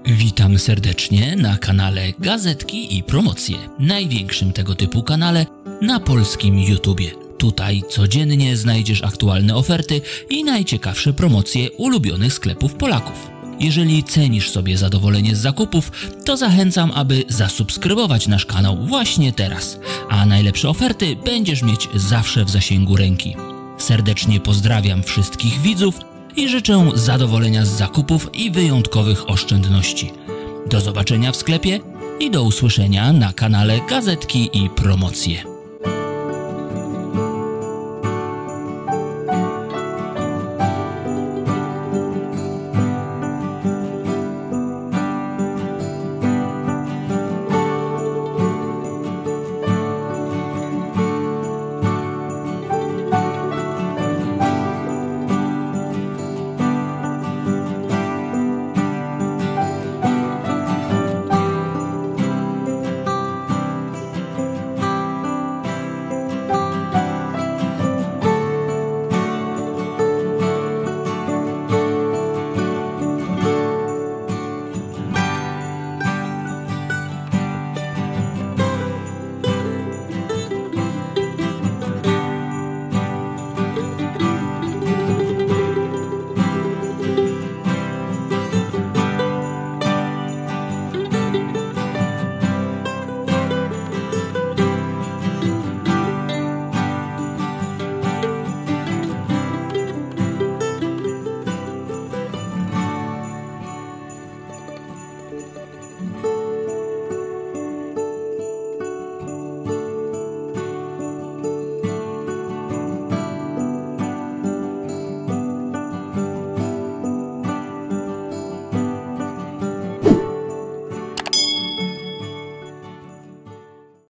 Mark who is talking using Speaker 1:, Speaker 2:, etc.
Speaker 1: Witam serdecznie na kanale Gazetki i Promocje, największym tego typu kanale na polskim YouTubie. Tutaj codziennie znajdziesz aktualne oferty i najciekawsze promocje ulubionych sklepów Polaków. Jeżeli cenisz sobie zadowolenie z zakupów, to zachęcam, aby zasubskrybować nasz kanał właśnie teraz, a najlepsze oferty będziesz mieć zawsze w zasięgu ręki. Serdecznie pozdrawiam wszystkich widzów i życzę zadowolenia z zakupów i wyjątkowych oszczędności. Do zobaczenia w sklepie i do usłyszenia na kanale Gazetki i Promocje.